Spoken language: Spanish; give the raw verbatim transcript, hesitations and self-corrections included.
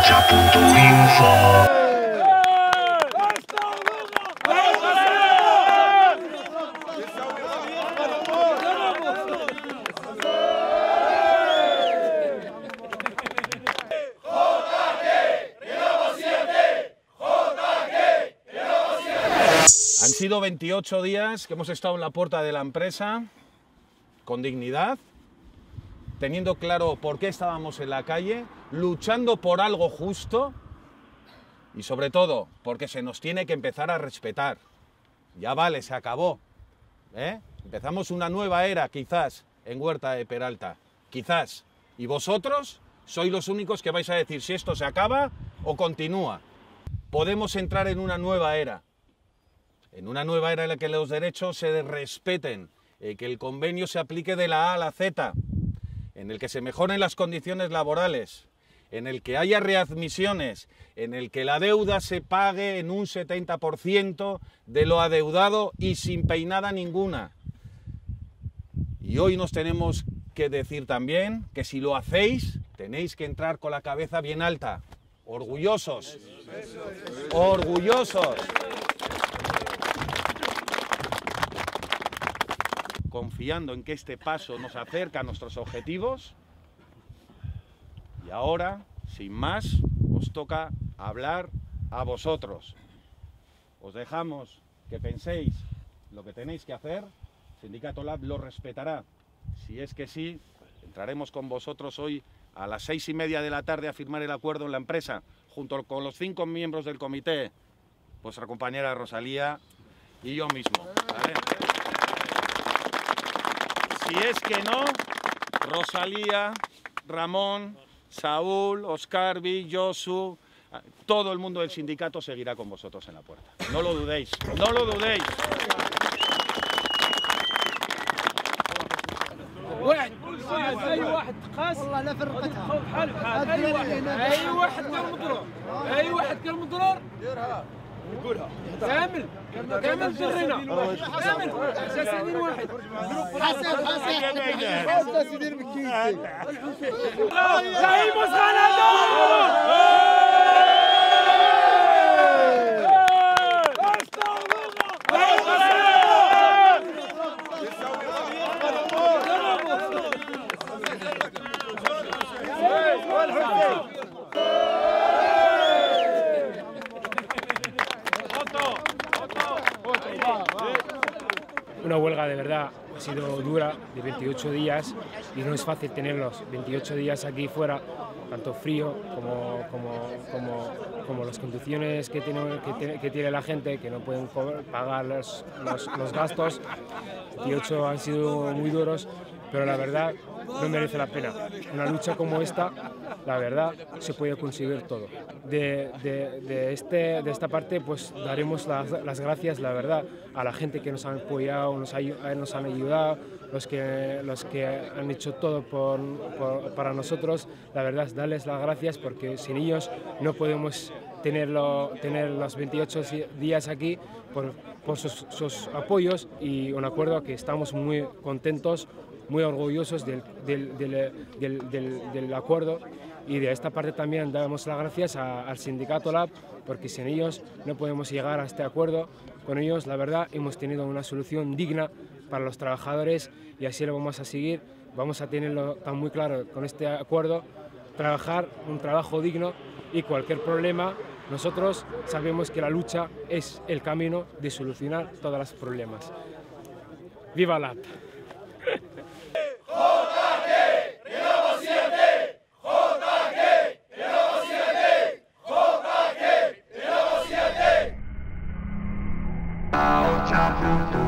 Hacha punto info. Han sido veintiocho días que hemos estado en la puerta de la empresa con dignidad, teniendo claro por qué estábamos en la calle, luchando por algo justo y sobre todo porque se nos tiene que empezar a respetar. Ya vale, se acabó. ¿eh? Empezamos una nueva era quizás en Huerta de Peralta, quizás. Y vosotros sois los únicos que vais a decir si esto se acaba o continúa. Podemos entrar en una nueva era. En una nueva era en la que los derechos se respeten, eh, que el convenio se aplique de la A a la Z, en el que se mejoren las condiciones laborales, en el que haya readmisiones, en el que la deuda se pague en un setenta por ciento de lo adeudado y sin peinada ninguna. Y hoy nos tenemos que decir también que si lo hacéis, tenéis que entrar con la cabeza bien alta, orgullosos, orgullosos. Confiando en que este paso nos acerca a nuestros objetivos. Y ahora, sin más, os toca hablar a vosotros. Os dejamos que penséis lo que tenéis que hacer. Sindicato Lab lo respetará. Si es que sí, entraremos con vosotros hoy a las seis y media de la tarde a firmar el acuerdo en la empresa, junto con los cinco miembros del comité, vuestra compañera Rosalía y yo mismo. ¿Vale? Si es que no, Rosalía, Ramón, Saúl, Oscarvi, Josu, todo el mundo del sindicato seguirá con vosotros en la puerta. No lo dudéis, no lo dudéis. واحد اي واحد قاس والله لا فرقتها خوف حالك اي واحد اي واحد كان مضرور اي واحد كان مضرور ديرها نقولها كامل كامل درينا كامل جسدين واحد حسن حسن حسن يدير بكيس زعيم مسخره Una huelga de verdad ha sido dura, de veintiocho días, y no es fácil tenerlos veintiocho días aquí fuera, tanto frío como, como, como, como las condiciones que tiene, que, tiene, que tiene la gente, que no pueden pagar los, los, los gastos. veintiocho han sido muy duros, pero la verdad no merece la pena. Una lucha como esta, la verdad, se puede conseguir todo. De, de, de, este, de esta parte, pues daremos las, las gracias, la verdad, a la gente que nos han apoyado, nos, ha, nos han ayudado, los que, los que han hecho todo por, por, para nosotros. La verdad, darles las gracias porque sin ellos no podemos tenerlo, tener los veintiocho días aquí por, por sus, sus apoyos, y un acuerdo que estamos muy contentos, muy orgullosos del, del, del, del, del, del acuerdo. Y de esta parte también damos las gracias a, al Sindicato Lab, porque sin ellos no podemos llegar a este acuerdo. Con ellos, la verdad, hemos tenido una solución digna para los trabajadores y así lo vamos a seguir. Vamos a tenerlo tan muy claro con este acuerdo, trabajar un trabajo digno, y cualquier problema, nosotros sabemos que la lucha es el camino de solucionar todos los problemas. ¡Viva Lab! Hacha punto